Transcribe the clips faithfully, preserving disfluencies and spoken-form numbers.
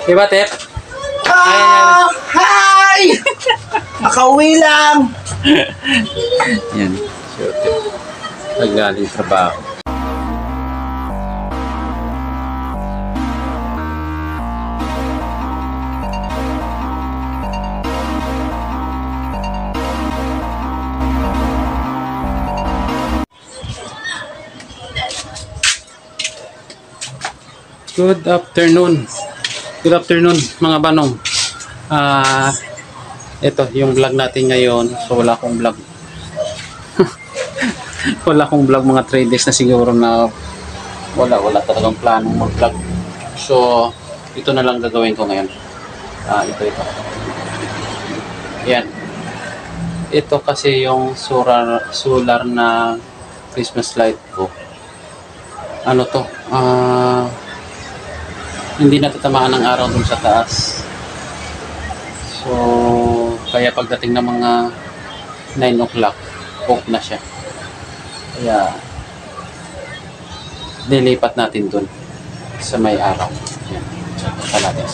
Diba, Tep? Ah! Hi! Nakauwi lang! Yan. Sure, Tep. Nagaling trabaho. Good afternoon. Good afternoon mga banong. Ah, uh, ito yung vlog natin ngayon. So wala akong vlog. wala akong vlog mga three days na siguro na wala wala talagang planong mag-vlog. So ito na lang gagawin ko ngayon. Ah, uh, ito ito. Yan. Ito kasi yung solar solar na Christmas light ko. Ano to? Ah, uh, hindi natatamaan ng araw dun sa taas. So kaya pagdating ng mga nine o'clock off na siya, kaya nilipat natin dun sa may araw. Yan. Punta natin.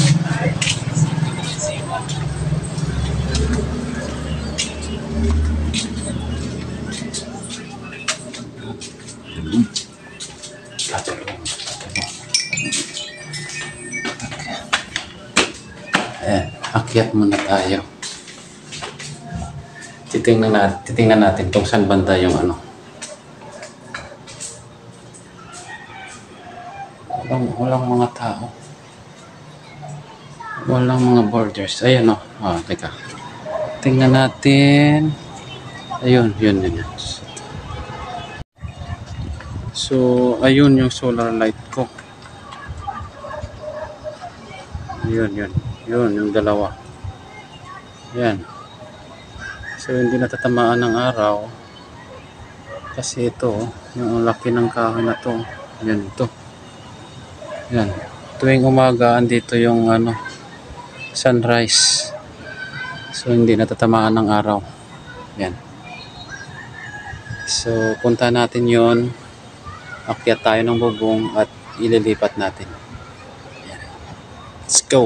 Eh, akyat muna tayo. Titingnan natin, titingnan natin kung saan banda yung ano. Walang, walang mga tao. Walang mga borders. Ayan o. Oh. Oh, teka. Tingnan natin. Ayun, yun, yun, yun. So, ayun yung solar light ko. Yun, yun. Yun, yung dalawa. Yan. So, hindi natatamaan ng araw. Kasi ito, yung laki ng kahoy na to. Yan, ito. Yan. Tuwing umaga, andito yung ano, sunrise. So, hindi natatamaan ng araw. Yan. So, punta natin yun. Akyat tayo ng bubong at ililipat natin. Yan. Let's go!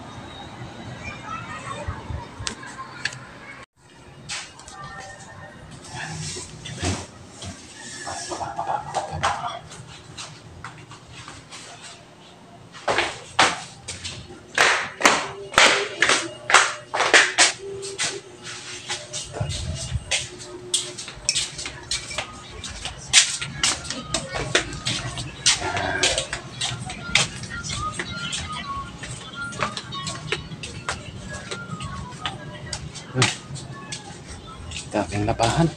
Daming labahan.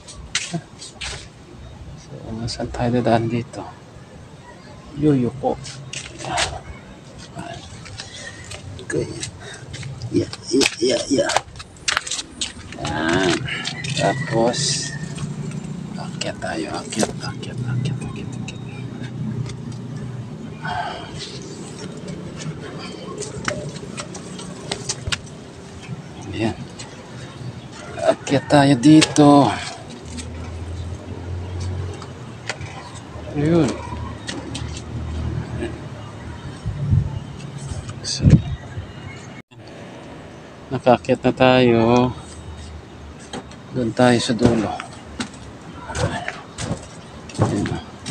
So, saan tayo dadaan dito? Yuyo po. Okay. Yeah, yeah, yeah, yeah. Yan. Tapos, akyat tayo. Akyat, akyat, akyat, akyat, akyat. Yan. Akyat tayo dito. Ayun. So, nakaakyat na tayo. Doon tayo sa dulo. Ayun.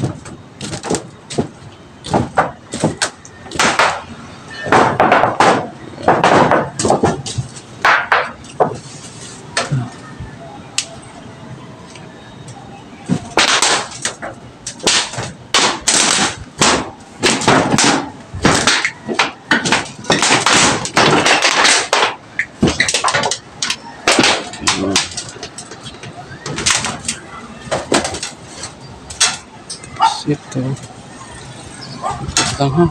Ito. Ito ha.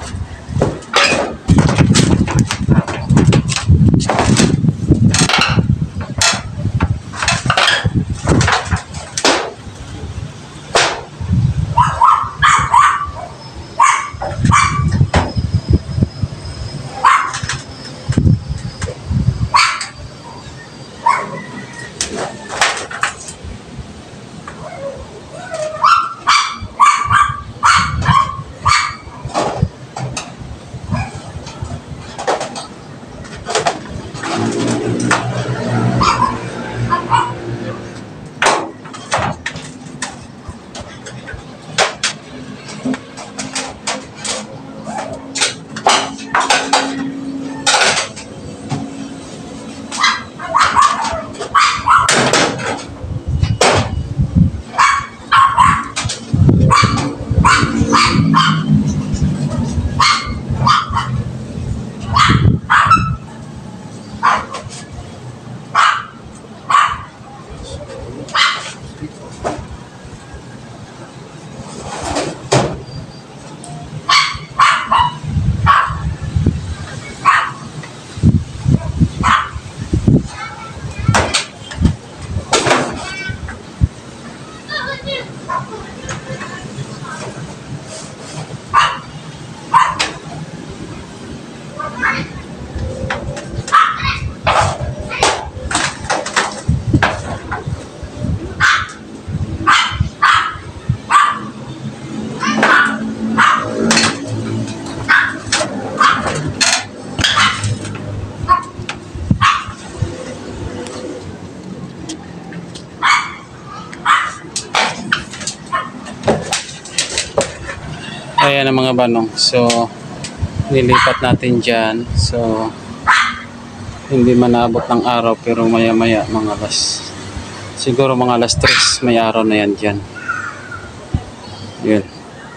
Ayan ang mga banong. So, nilipat natin dyan. So, hindi manabot ng araw pero maya maya mga alas siguro mga alas tres may araw na yan dyan. Yun.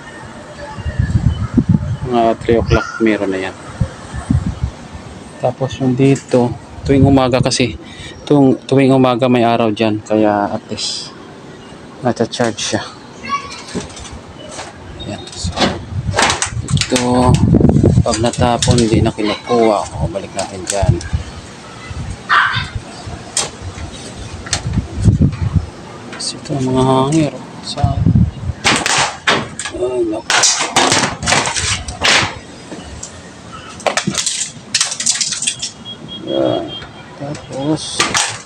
Mga three o'clock meron na yan. Tapos yung dito, tuwing umaga kasi, tuwing, tuwing umaga may araw dyan. Kaya at least, nata-charge siya. Yan. So, ito, pag natapon, hindi na kinukuha. O, balik natin dyan. Kasi ito, mga hangir. Sa, ay, naku. Yan. Tapos,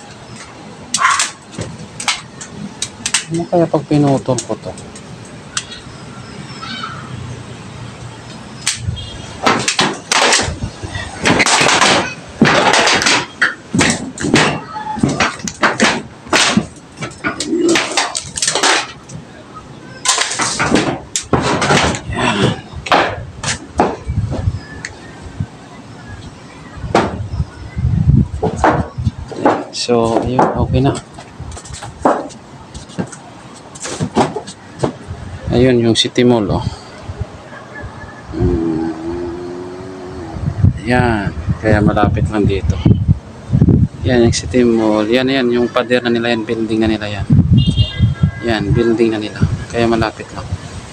ano kaya pag pinutol ko to? So, ayun, okay na. Ayun, yung City Mall, oh. Hmm. Yan, kaya malapit lang dito. Yan, yung City Mall. Yan, yan, yung pader na nila yan, building na nila yan. Yan, building na nila. Kaya malapit lang.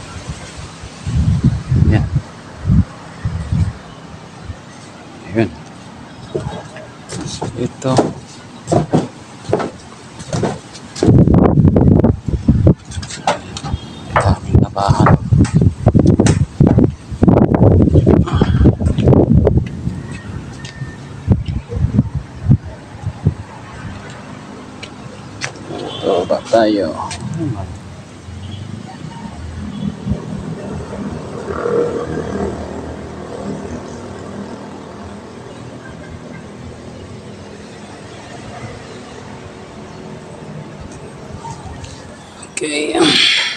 Yan. Ayun. So, ito. Daming nabahan. Ito ba tayo? Okay.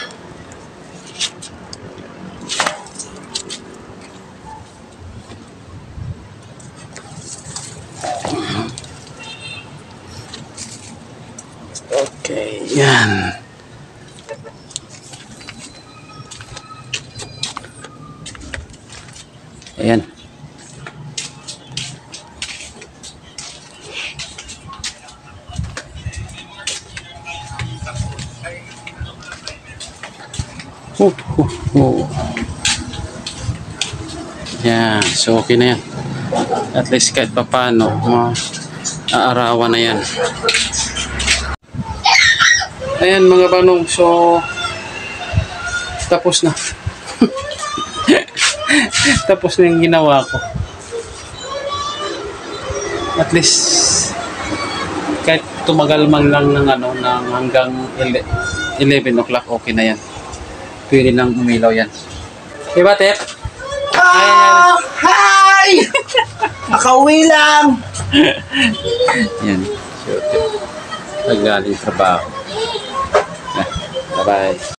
Okay, yan. Ayan. Oh, oh, oh. Yan, so okay na yan. At least kahit pa paano, maaarawan na yan. Ayan mga banong, so tapos na. Tapos na yung ginawa ko. At least kahit tumagal man lang ng ano, ng hanggang eleven o'clock, okay na yan. Pwede nang umilaw yan. Diba, Tep? Ah! Hi! Nakauwi lang! Yan. Sure, Tep. Nagaling trabaho. Bye-bye.